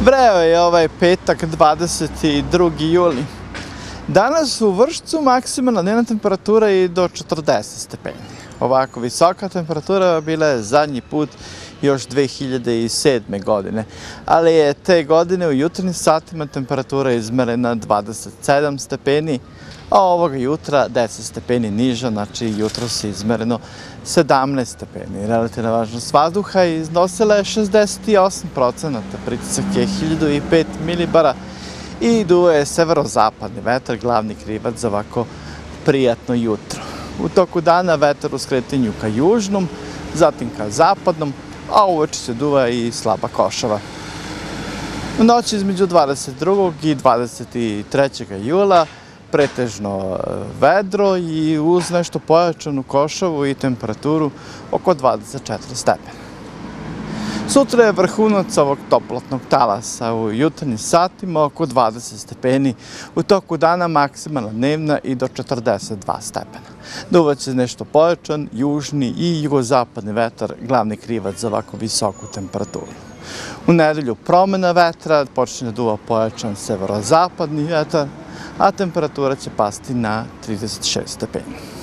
Vreo je ovaj petak, 22. juli. Danas u Vršcu maksimalna dnevna temperatura i do 40 stepeni. Ovako visoka temperatura bila je zadnji put još 2007. godine, ali je te godine u jutarnjim satima temperatura izmerena 27 stepeni, a ovoga jutra 10 stepeni niža, znači jutros je izmereno 17 stepeni. Relativna važnost vazduha iznosila je 68%, pritisak je 1005 milibara i duo je severozapadni vetar, glavni krivac za ovako prijatno jutro. U toku dana vetar u skretanju ka južnom, zatim ka zapadnom, a uveče se duva i slaba košava. U noći između 22. i 23. jula pretežno vedro i uz nešto pojačanu košavu i temperaturu oko 24 stepena. Sutra je vrhunac ovog toplotnog talasa, u jutarnjim satima oko 20 stepeni, u toku dana maksimalna dnevna i do 42 stepena. Duvaće nešto pojačan, južni i jugozapadni vetar, glavni krivac za ovako visoku temperaturu. U nedelju promena vetra, počne da duva pojačan severozapadni vetar, a temperatura će pasti na 36 stepeni.